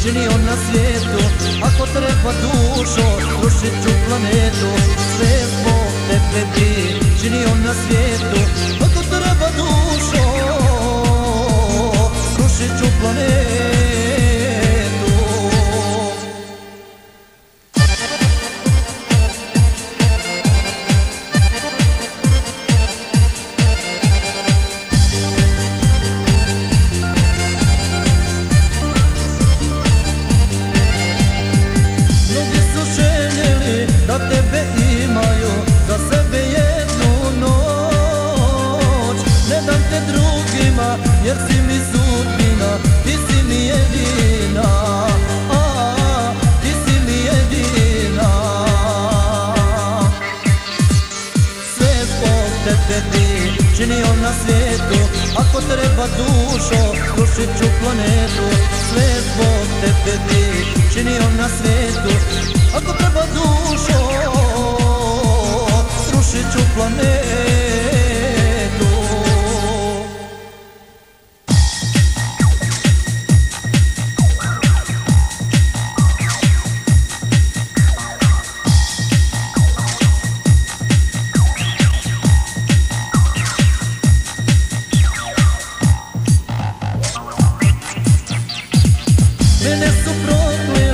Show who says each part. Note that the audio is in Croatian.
Speaker 1: činio na svijetu. Ako treba dušo, rušit ću planetu. Sve zbog tebe bi činio na svijetu. Ako treba dušo, rušit ću planetu. Da tebe imaju, za sebe jednu noć. Ne dam te drugima, jer si mi sudbina, ti si mi jedina, ti si mi jedina. Sve zbog tebe bi činio na svijetu. Ako treba dušo, rušit ću planetu. Sve zbog tebe bi činio na svijetu. Ako treba dušo, srušit ću planetu. Mene su prokleli